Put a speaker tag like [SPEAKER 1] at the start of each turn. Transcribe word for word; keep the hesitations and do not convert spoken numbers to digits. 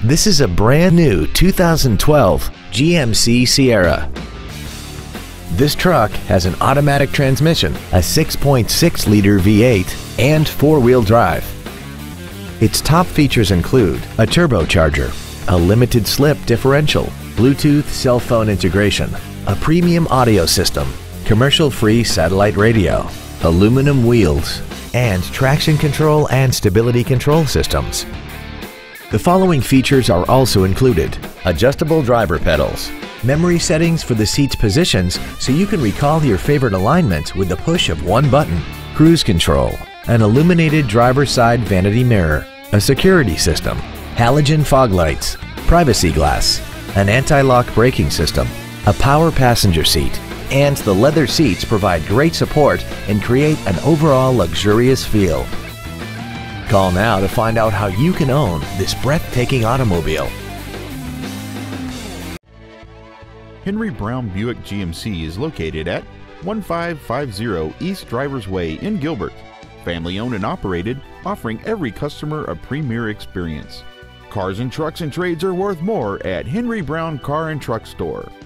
[SPEAKER 1] This is a brand new two thousand twelve G M C Sierra. This truck has an automatic transmission, a six point six liter V eight, and four-wheel drive. Its top features include a turbocharger, a limited slip differential, Bluetooth cell phone integration, a premium audio system, commercial-free satellite radio, aluminum wheels, and traction control and stability control systems. The following features are also included: adjustable driver pedals, memory settings for the seat's positions so you can recall your favorite alignment with the push of one button, cruise control, an illuminated driver's side vanity mirror, a security system, halogen fog lights, privacy glass, an anti-lock braking system, a power passenger seat, and the leather seats provide great support and create an overall luxurious feel. Call now to find out how you can own this breathtaking automobile.
[SPEAKER 2] Henry Brown Buick G M C is located at one five five zero East Drivers Way in Gilbert. Family owned and operated, offering every customer a premier experience. Cars and trucks and trades are worth more at Henry Brown Car and Truck Store.